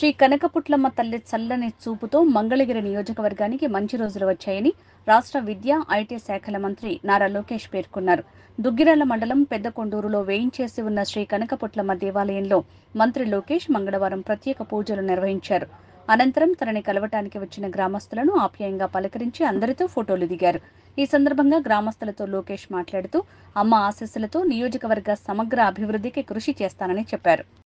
శ్రీ కనకపుట్లమ్మ తల్లి చల్లని చూపుతో మంగళగిరి నియోజకవర్గానికి మంచి రోజులు వచ్చాయని రాష్ట్ర విద్యా, ఐటీ శాఖల మంత్రి నారా లోకేష్ పేర్కొన్నారు. దుగ్గిరాల మండలం పెద్దకొండూరులో వేయించేసి ఉన్న శ్రీ కనకపుట్లమ్మ దేవాలయంలో మంత్రి లోకేష్ మంగళవారం ప్రత్యేక పూజలు నిర్వహించారు. అనంతరం తనని కలవటానికి వచ్చిన గ్రామస్తులను ఆప్యాయంగా పలకరించి అందరితో ఫోటోలు దిగారు. ఈ సందర్భంగా గ్రామస్తులతో లోకేష్ మాట్లాడుతూ అమ్మ ఆశీస్సులతో నియోజకవర్గ సమగ్ర అభివృద్ధికి కృషి చేస్తానని చెప్పారు.